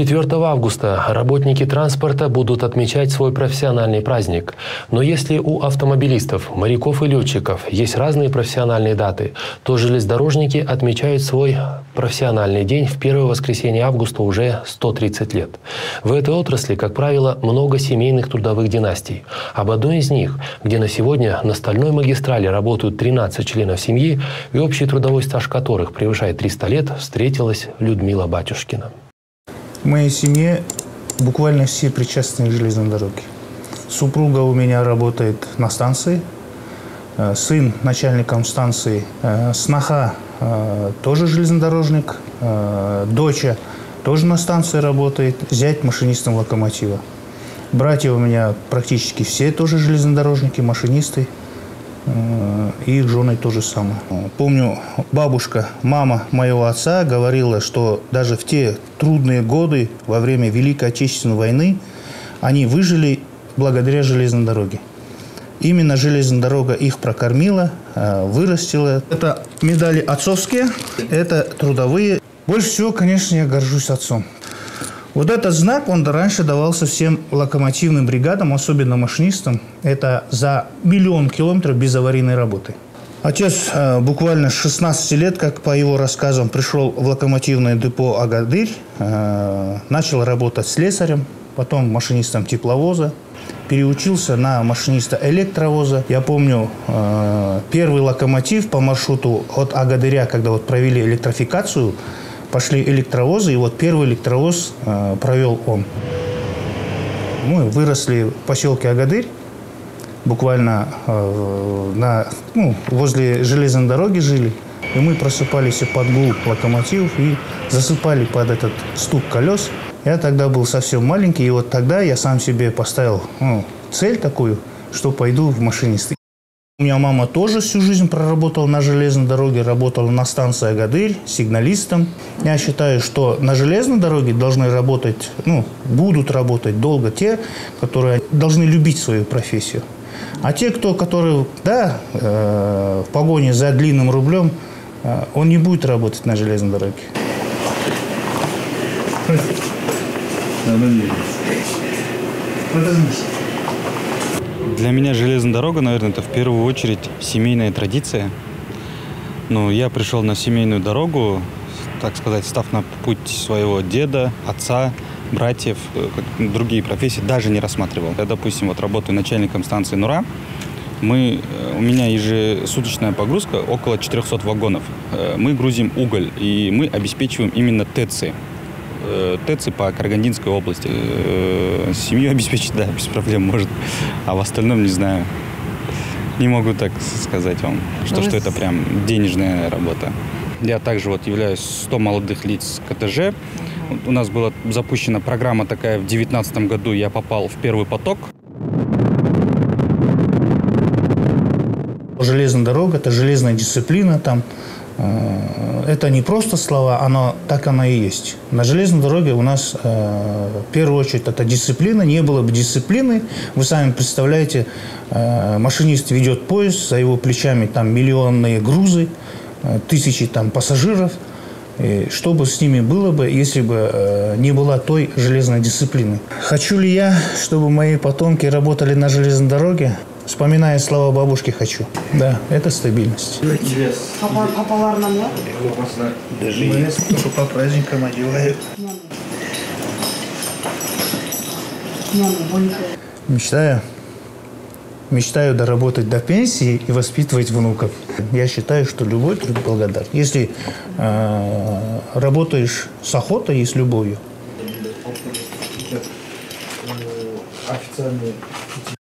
4 августа работники транспорта будут отмечать свой профессиональный праздник. Но если у автомобилистов, моряков и летчиков есть разные профессиональные даты, то железнодорожники отмечают свой профессиональный день в первое воскресенье августа уже 130 лет. В этой отрасли, как правило, много семейных трудовых династий. Об одной из них, где на сегодня на стальной магистрали работают 13 членов семьи и общий трудовой стаж которых превышает 300 лет, встретилась Людмила Батюшкина. В моей семье буквально все причастны к железной дороге. Супруга у меня работает на станции, сын начальником станции, сноха тоже железнодорожник, дочь тоже на станции работает, зять машинистом локомотива. Братья у меня практически все тоже железнодорожники, машинисты. И их женой то же самое. Помню, бабушка, мама моего отца говорила, что даже в те трудные годы, во время Великой Отечественной войны, они выжили благодаря железной дороге. Именно железная дорога их прокормила, вырастила. Это медали отцовские, это трудовые. Больше всего, конечно, я горжусь отцом. Вот этот знак, он раньше давался всем локомотивным бригадам, особенно машинистам. Это за 1 000 000 километров без аварийной работы. Отец буквально с 16 лет, как по его рассказам, пришел в локомотивное депо «Агадырь», начал работать слесарем, потом машинистом тепловоза, переучился на машиниста электровоза. Я помню, первый локомотив по маршруту от Агадыря, когда вот провели электрификацию, пошли электровозы, и вот первый электровоз провел он. Мы выросли в поселке Агадырь, буквально возле железной дороги жили. И мы просыпались под гул локомотивов и засыпали под этот стук колес. Я тогда был совсем маленький, и вот тогда я сам себе поставил цель такую, что пойду в машинисты. У меня мама тоже всю жизнь проработала на железной дороге, работала на станции Агадырь сигналистом. Я считаю, что на железной дороге должны работать, будут работать долго те, которые должны любить свою профессию. А те, которые, в погоне за длинным рублем, он не будет работать на железной дороге. Для меня железная дорога, наверное, это в первую очередь семейная традиция. Я пришел на семейную дорогу, так сказать, став на путь своего деда, отца, братьев, другие профессии даже не рассматривал. Я, допустим, работаю начальником станции Нура. У меня ежесуточная погрузка около 400 вагонов. Мы грузим уголь, и мы обеспечиваем именно ТЭЦы. ТЭЦы по Карагандинской области. Семью обеспечить, да, без проблем может. А в остальном не знаю. Не могу так сказать вам, что это прям денежная работа. Я также являюсь 100 молодых лиц КТЖ. У нас была запущена программа такая в 2019 году. Я попал в первый поток. Железная дорога – это железная дисциплина там. Это не просто слова, так оно и есть. На железной дороге у нас в первую очередь это дисциплина. Не было бы дисциплины, вы сами представляете, машинист ведет поезд, за его плечами там миллионные грузы, тысячи там пассажиров. И что бы с ними было бы, если бы не была той железной дисциплины? Хочу ли я, чтобы мои потомки работали на железной дороге? Вспоминая слова бабушки, хочу. Да, это стабильность. Папалар нам, да? Даже только по праздникам одевают. Мечтаю доработать до пенсии и воспитывать внуков. Я считаю, что любой труд благодарен. Если работаешь с охотой и с любовью.